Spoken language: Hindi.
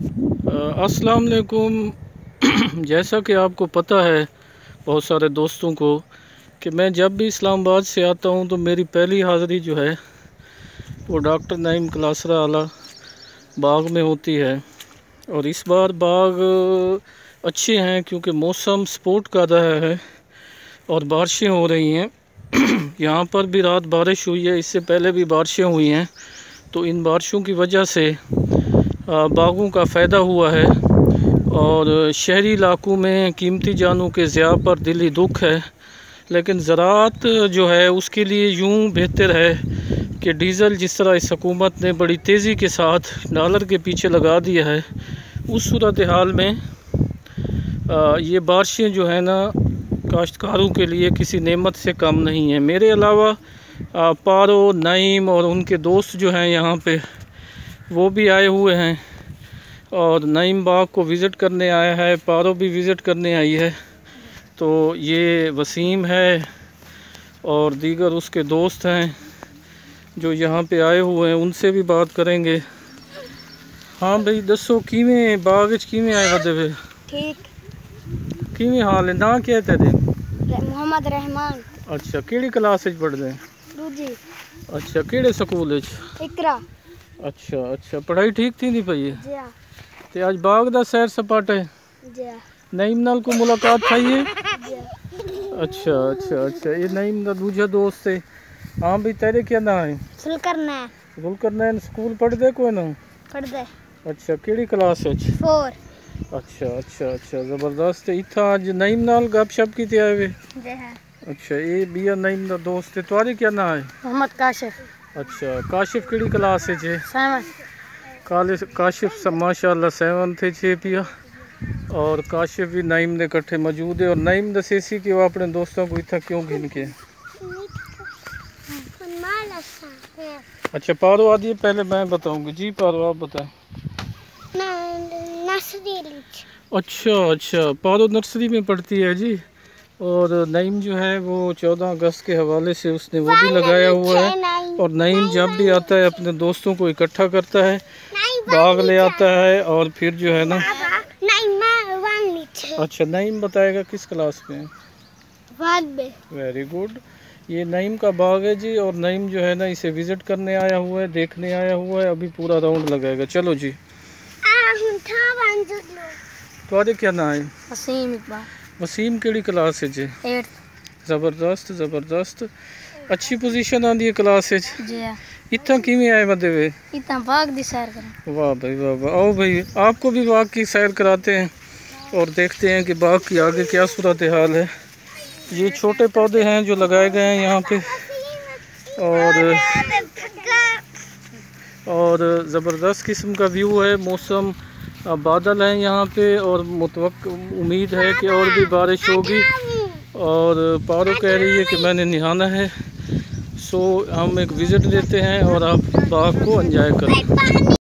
अस्सलाम वालेकुम। जैसा कि आपको पता है बहुत सारे दोस्तों को कि मैं जब भी इस्लामाबाद से आता हूं तो मेरी पहली हाज़िरी जो है वो डॉक्टर नईम क्लासरा आला बाग में होती है। और इस बार बाग अच्छे हैं क्योंकि मौसम सपोर्ट कर रहा है और बारिशें हो रही हैं। यहाँ पर भी रात बारिश हुई है, इससे पहले भी बारिशें हुई हैं, तो इन बारिशों की वजह से बागों का फ़ायदा हुआ है। और शहरी इलाकों में कीमती जानों के ज़िया पर दिली दुख है, लेकिन ज़राअत जो है उसके लिए यूँ बेहतर है कि डीज़ल जिस तरह इस हुकूमत ने बड़ी तेज़ी के साथ डॉलर के पीछे लगा दिया है, उस सूरत हाल में ये बारिशें जो है ना काश्तकारों के लिए किसी नेमत से कम नहीं है। मेरे अलावा पारो, नईम और उनके दोस्त जो हैं यहाँ पे वो भी आए हुए हैं और नईम बाग को विज़िट करने आया है, पारो भी विज़िट करने आई है। तो ये वसीम है और दीगर उसके दोस्त हैं जो यहाँ पे आए हुए हैं, उनसे भी बात करेंगे। हाँ भाई दसो किवें बाग किवें आए वदे वे? ठीक। किवें हाल है? ना क्या तेरे? मोहम्मद रहमान। अच्छा, केड़ी क्लास विच पढ़दे? दूजी। अच्छा, केड़े स्कूल विच? इकरा। अच्छा, पढ़ाई ठीक थी नहीं पई? जी हां। ते आज बाग दा सैर सपाटा है? जी हां। नईम नाल को मुलाकात थई है? जी हां। अच्छा, ये नईम दा दूजा दोस्त है। हाँ भाई तेरे क्या ना है? जुलकरनैन स्कूल पढ़दे कोई ना? पढ़दे। अच्छा, केड़ी क्लास विच? 4। अच्छा, ज़बरदस्त। इत्था आज नईम नाल गपशप कीते आए वे? जी हां। अच्छा, ये बिया नईम दा दोस्त है। तुम्हारी क्या ना है? मोहम्मद काशिफ। अच्छा, काशिफ केड़ी क्लास विच है? 7। काशिफ माशाअल्लाह 7 थे पिया और काशिफ भी नईम दे कट्ठे मौजूद है। और नईम दसेसी कि वो अपने दोस्तों को इतना क्यों घिन के? अच्छा पारो आदि है, पहले मैं बताऊंगी जी। पारो आप बताएं। अच्छा, पारो नर्सरी में पढ़ती है जी। और नईम जो है वो 14 अगस्त के हवाले से उसने वो भी लगाया हुआ है। और नईम जब भी आता है अपने दोस्तों को इकट्ठा करता है, बाग ले आता है और फिर जो है ना। अच्छा, नईम बताएगा किस क्लास में? Very good. ये नईम का बाग है जी और नईम जो है ना इसे विज़िट करने आया हुआ है, देखने आया हुआ है। अभी पूरा राउंड लगाएगा। चलो जी। तुम्हारे क्या नाम है? वसीम इकबाल। वसीम केड़ी क्लास है जी? 8th। ज़बरदस्त। अच्छी पोजीशन आंदी है क्लास विच। जी हां। इतना किवें आए वदे वे? इतना बाग दी सैर करें। वाह भाई वाह। आओ भाई आपको भी बाग की सैर कराते हैं और देखते हैं कि बाग की आगे क्या सूरत हाल है। ये छोटे पौधे हैं जो लगाए गए हैं यहाँ पे और ज़बरदस्त किस्म का व्यू है। मौसम बादल हैं यहाँ पे और उम्मीद है कि और भी बारिश होगी। और पारो कह रही है कि मैंने नहाना है। सो हम एक विज़िट लेते हैं और आप बाग को एंजॉय करें।